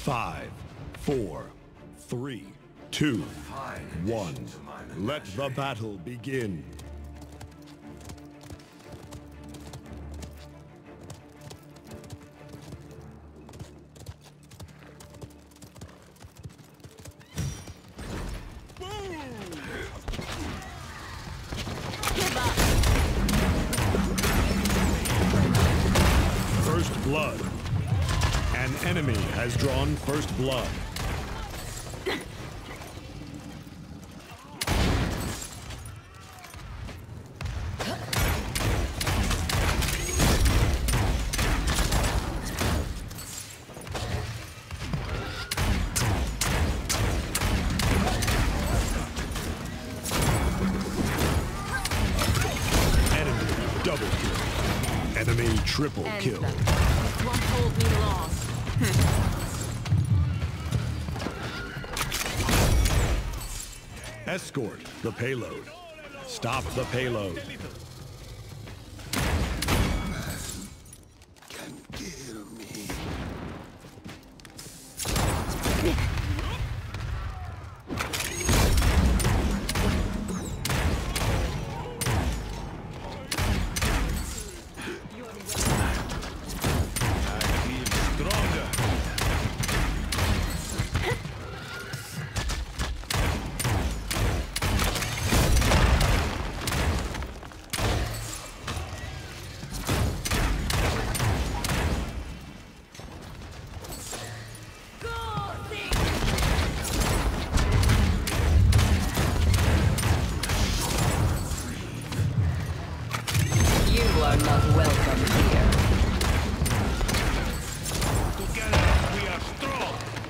5, 4, 3, 2, 1. Let the battle begin. First blood. An enemy has drawn first blood. Enemy double kill. Enemy triple kill. Won't hold me long. Escort the payload. Stop the payload. Can kill me. You are not welcome here. Together we are strong.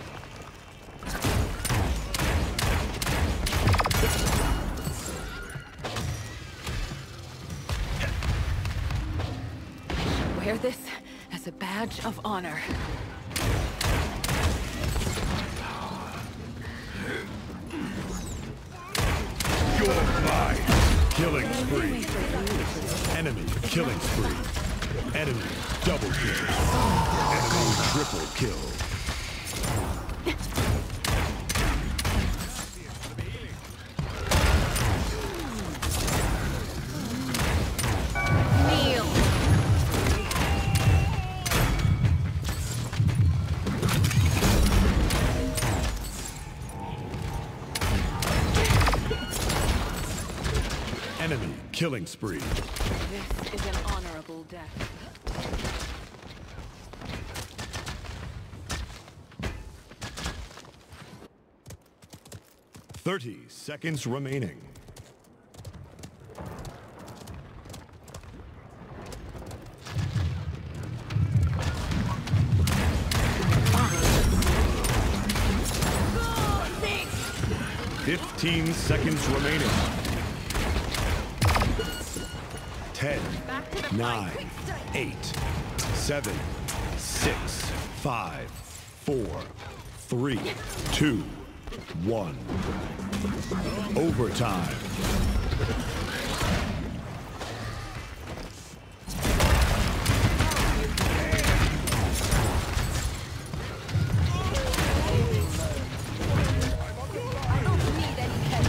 Wear this as a badge of honor. You're mine. Killing spree. Enemy killing spree. Enemy double kill. Enemy triple kill. Kneel. Enemy killing spree. This is an honorable death. Thirty seconds remaining. Oh, thanks. 15 seconds remaining. 10, 9, 8, 7, 6, 5, 4, 3, 2, 1. Overtime. I don't need any help.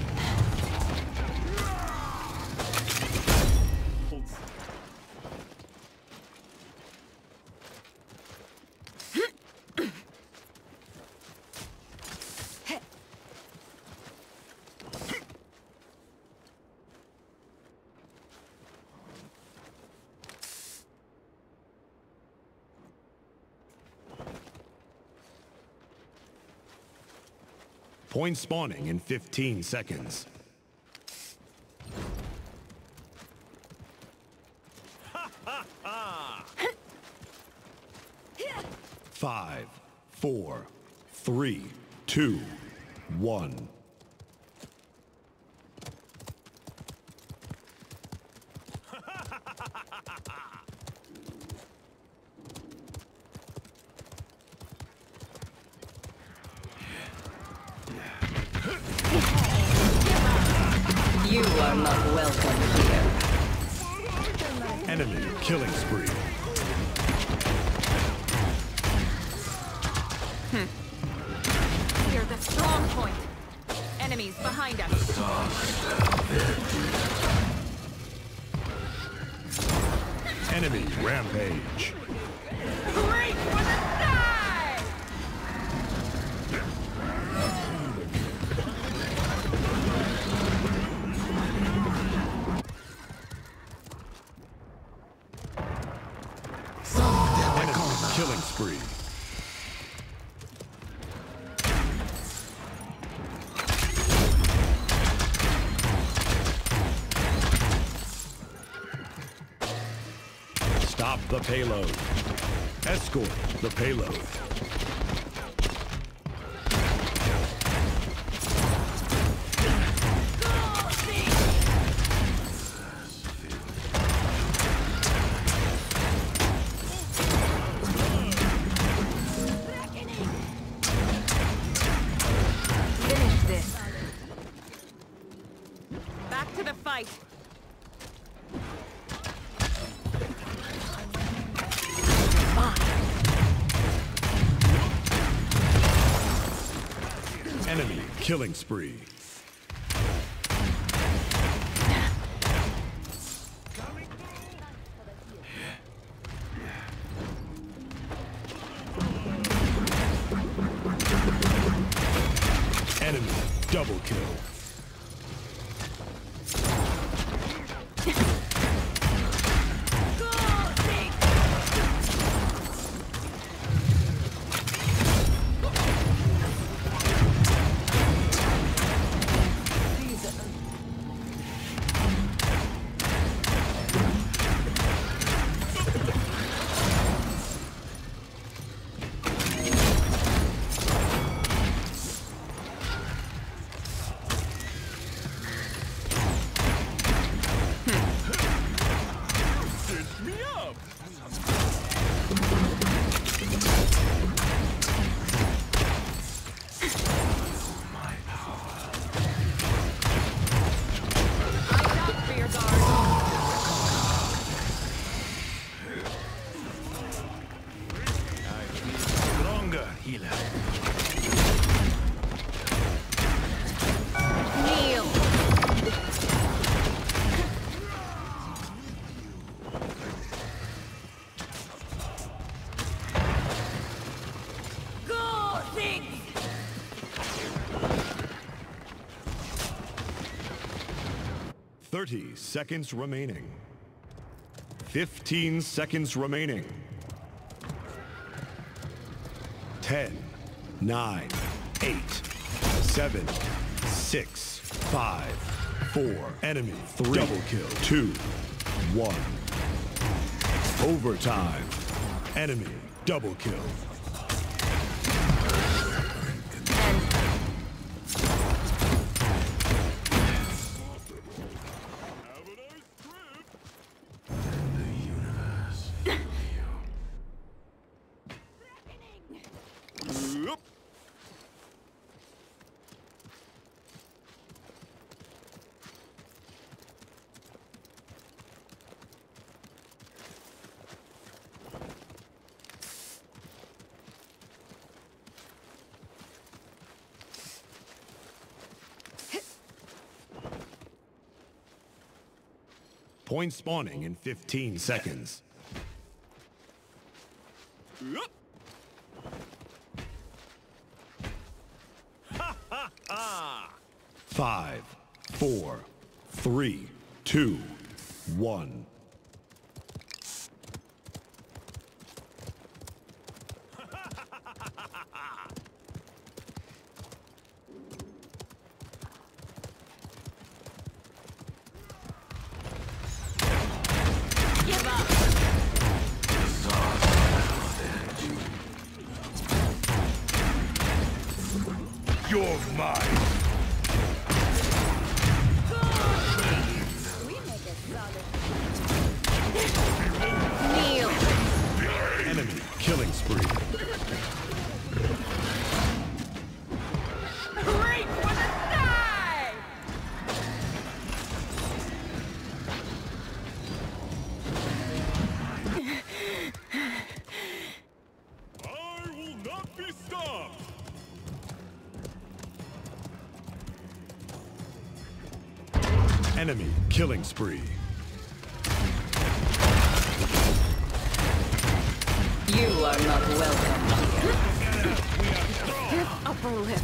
Point spawning in 15 seconds. Five, 4, 3, 2, 1. You are not welcome here. Enemy killing spree. Enemies behind us. Enemy rampage. Great for the sky! Enemy killing spree. Stop the payload. Escort the payload. Finish this. Back to the fight. Enemy killing spree. Enemy double kill. Healer. Kneel. Go, things! 30 seconds remaining. 15 seconds remaining. 10, 9, 8, 7, 6, 5, 4. Enemy 3. Double kill. 2, 1. Overtime. Enemy double kill. Point spawning in 15 seconds. 5, 4, 3, 2, 1. Give up! You're mine. Kneel! Enemy killing spree. Great for the sky! I will not be stopped. Enemy killing spree. You are not welcome here. Stiff upper lip.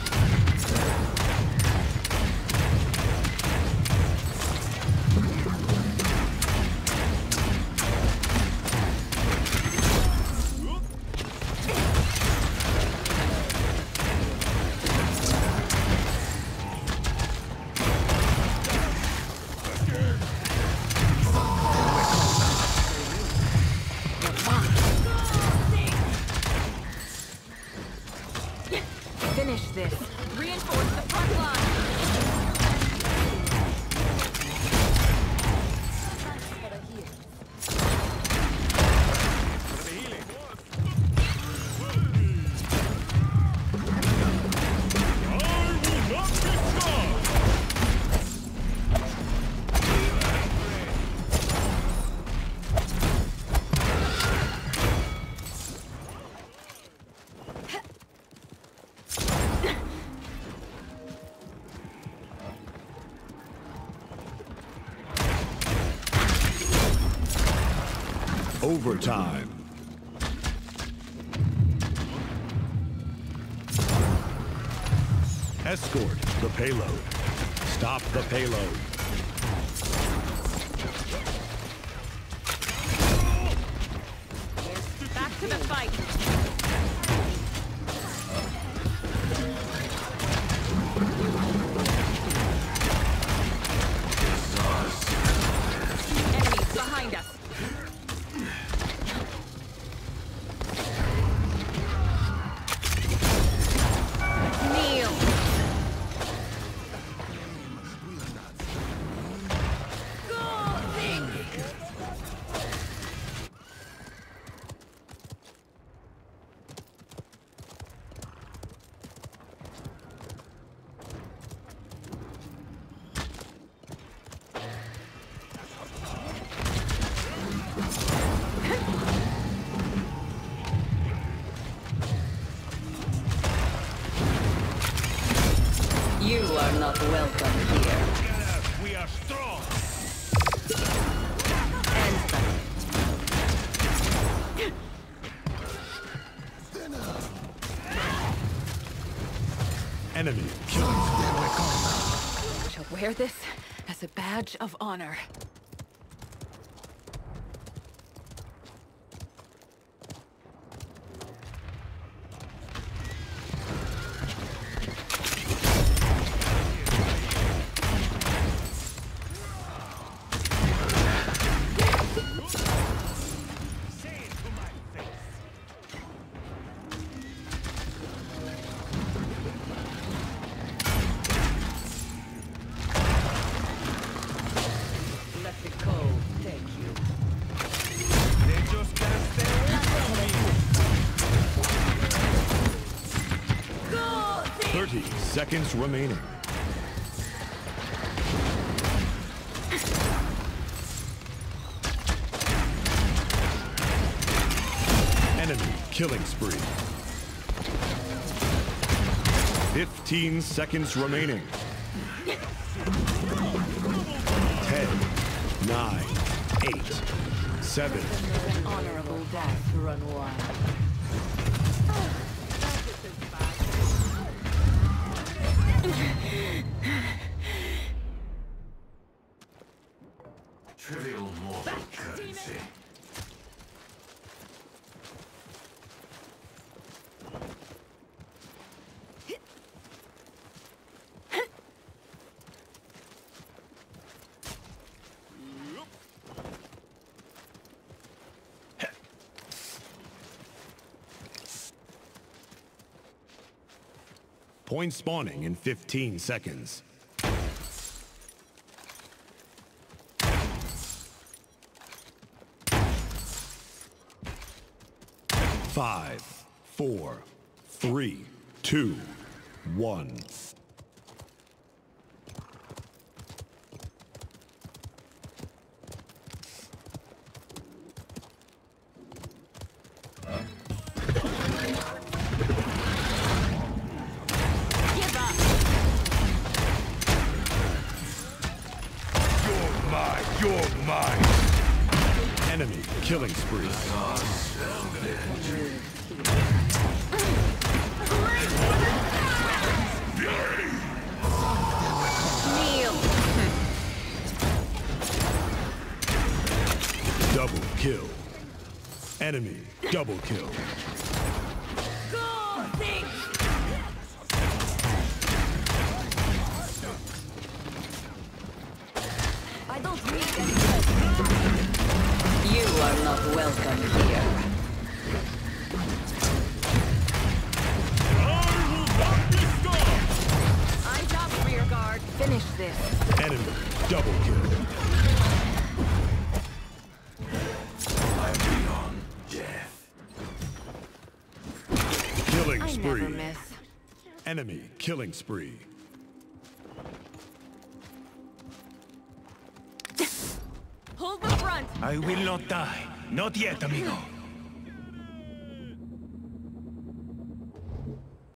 Finish this. Reinforce the front line. Overtime. Escort the payload. Stop the payload. Back to the fight. Enemies behind us. Kneel. You are not welcome here. We are strong. End them. Enemy killing spree. I shall wear this as a badge of honor. Say it to my face. Let the cold take you. They just can't stay away from me. 30 seconds remaining. Enemy killing spree. 15 seconds remaining. 10, 9, 8, 7. An honorable death, run wild. Trivial mortal courtesy. Point spawning in 15 seconds. 5, 4, 3, 2, 1. Give up! killing spree. Kneel. Double kill. Enemy double kill. Go, think. I don't need any help. You are not welcome here. Eyes up, rear guard. Finish this. Enemy double kill. I'm beyond death. Killing I spree. never miss. Enemy killing spree. Hold the front. I will not die. Not yet, amigo.